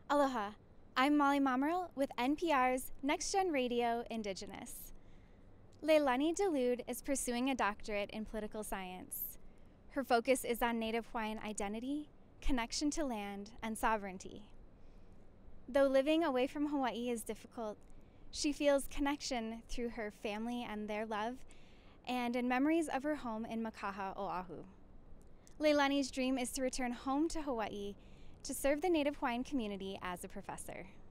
Aloha, I'm Molly Mamaril with NPR's Next Gen Radio Indigenous. Leilani De Lude is pursuing a doctorate in political science. Her focus is on Native Hawaiian identity, connection to land, and sovereignty. Though living away from Hawaii is difficult, she feels connection through her family and their love, and in memories of her home in Mākaha, Oʻahu. Leilani's dream is to return home to Hawaii to serve the Native Hawaiian community as a professor.